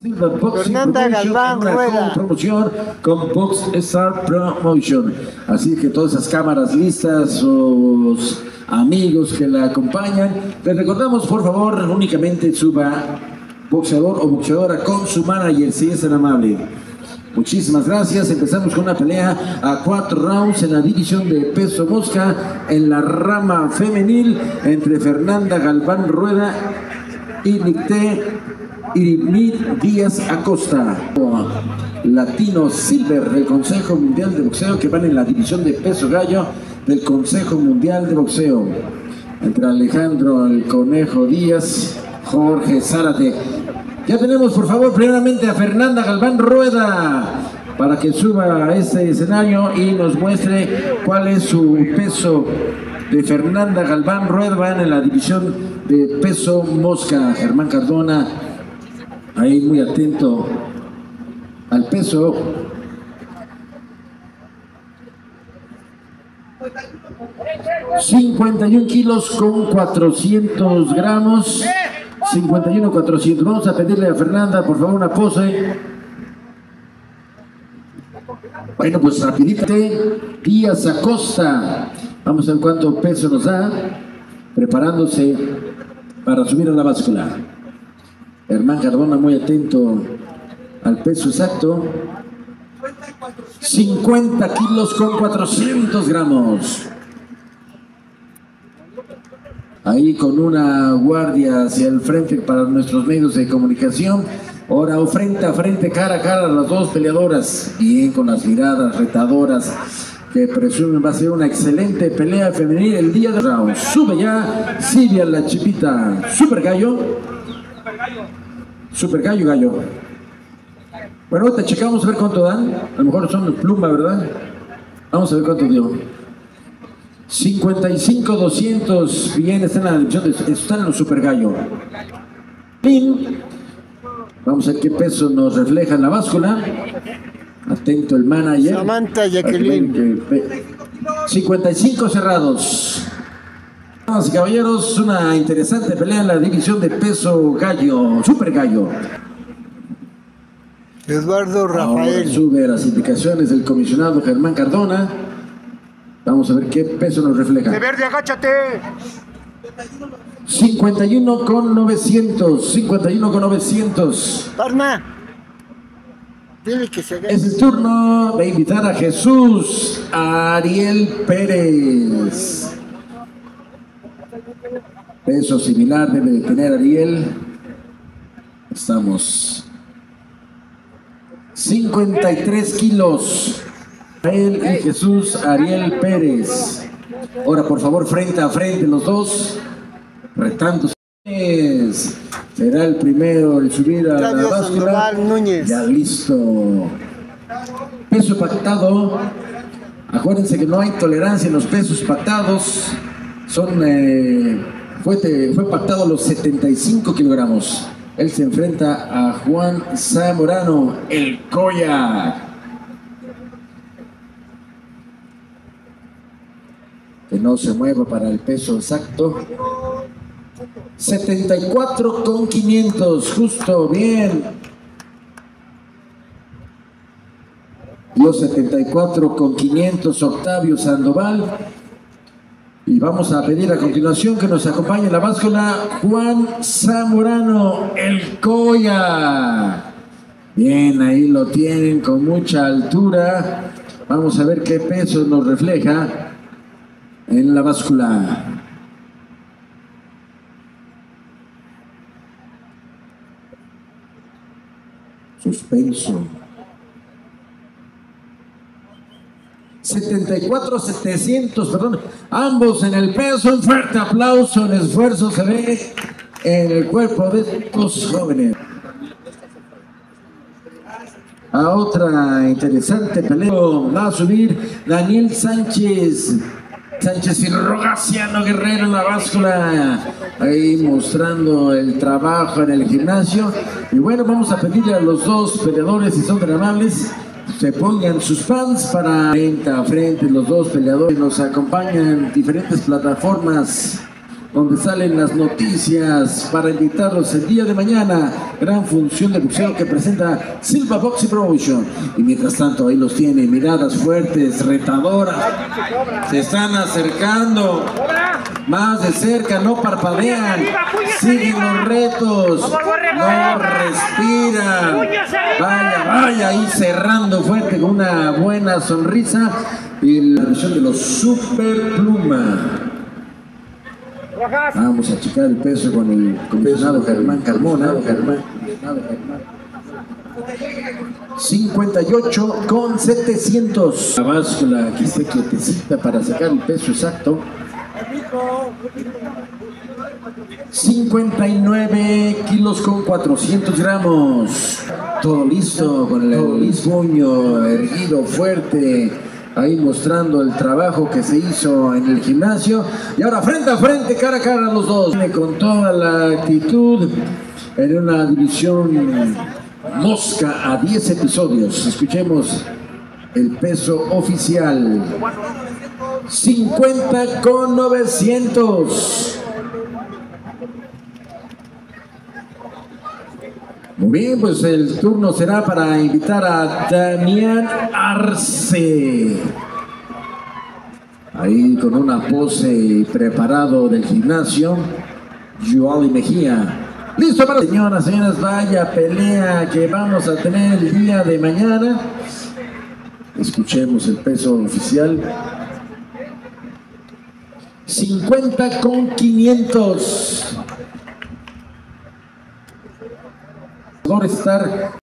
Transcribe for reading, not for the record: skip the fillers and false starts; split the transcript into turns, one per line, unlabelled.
Fernanda Galván Rueda.
Promoción con Box Star Promotion. Así que todas esas cámaras listas, sus amigos que la acompañan. Les recordamos, por favor, únicamente suba boxeador o boxeadora con su manager, si es tan amable. Muchísimas gracias. Empezamos con una pelea a 4 rounds en la división de peso mosca en la rama femenil entre Fernanda Galván Rueda y Nicté Irimid Díaz Acosta, Latino Silver del Consejo Mundial de Boxeo, que van en la división de peso gallo del Consejo Mundial de Boxeo, entre Alejandro el Conejo Díaz, Jorge Zárate. Ya tenemos, por favor, primeramente a Fernanda Galván Rueda para que suba a este escenario y nos muestre cuál es su peso de Fernanda Galván Rueda. Van en la división de peso mosca. Germán Cardona ahí muy atento al peso. ...51 kilos con 400 gramos... 51,400. Vamos a pedirle a Fernanda, por favor, una pose. Bueno, pues rapidito. Díaz Acosta. Vamos a ver cuánto peso nos da. Preparándose para subir a la báscula. Germán Cardona muy atento al peso exacto. 50 kilos con 400 gramos. Ahí con una guardia hacia el frente para nuestros medios de comunicación. Ahora frente a frente, cara a cara, las dos peleadoras. Bien, con las miradas retadoras que presumen va a ser una excelente pelea femenil el día de round. Sube ya Silvia la Chipita. Super Gallo. Super Gallo, Gallo. Bueno, ahorita checamos a ver cuánto dan. A lo mejor son de pluma, ¿verdad? Vamos a ver cuánto dio. 55,200. Bien, están en la división, están en los Super Gallo. Vamos a ver qué peso nos refleja en la báscula. Atento el manager.
Samantha Jacqueline.
55 cerrados. Damas y caballeros, una interesante pelea en la división de peso gallo, Super Gallo.
Eduardo Rafael.
Ahora sube las indicaciones del comisionado Germán Cardona. Vamos a ver qué peso nos refleja.
De verde, agáchate.
51,900. 51,900.
Parma. Dile que se agache.
Es el turno de invitar a Jesús Ariel Pérez. Peso similar debe de tener Ariel. Estamos 53 kilos. Él y Jesús Ariel Pérez. Ahora, por favor, frente a frente los dos. Retándose. Será el primero en subir a la báscula. Ya listo. Peso pactado. Acuérdense que no hay tolerancia en los pesos pactados. Fue pactado los 75 kilogramos. Él se enfrenta a Juan Zamorano, el Coya. Que no se mueva para el peso exacto. 74,500, justo, bien. Los 74,500 Octavio Sandoval. Y vamos a pedir a continuación que nos acompañe en la báscula Juan Zamorano, el Coya. Bien, ahí lo tienen con mucha altura. Vamos a ver qué peso nos refleja en la báscula. Suspenso. 74,700, perdón. Ambos en el peso. Un fuerte aplauso. El esfuerzo se ve en el cuerpo de estos jóvenes. A otra interesante pelea va a subir Daniel Sánchez y Rogaciano Guerrero en la báscula, ahí mostrando el trabajo en el gimnasio. Y bueno, vamos a pedirle a los dos peleadores, si son tan amables, se pongan sus pants para frente a frente. Los dos peleadores nos acompañan en diferentes plataformas donde salen las noticias para invitarlos el día de mañana. Gran función de boxeo que presenta Silva Boxing Promotion. Y mientras tanto ahí los tiene, miradas fuertes, retadoras. Se están acercando más de cerca, no parpadean, siguen los retos, no respiran. Vaya, vaya, ahí cerrando fuerte con una buena sonrisa. Y la versión de los Super Pluma. Vamos a checar el peso con el comisionado Germán Carmona. 58,700. La báscula que esté quietecita para sacar el peso exacto. 59 kilos con 400 gramos. Todo listo con el puño erguido fuerte. Ahí mostrando el trabajo que se hizo en el gimnasio. Y ahora frente a frente, cara a cara los dos. Con toda la actitud en una división mosca a 10 episodios. Escuchemos el peso oficial. 50,900. Muy bien, pues el turno será para invitar a Damián Arce. Ahí con una pose preparado del gimnasio. Joali Mejía. Listo para señoras, vaya pelea que vamos a tener el día de mañana. Escuchemos el peso oficial. 50,500. Estar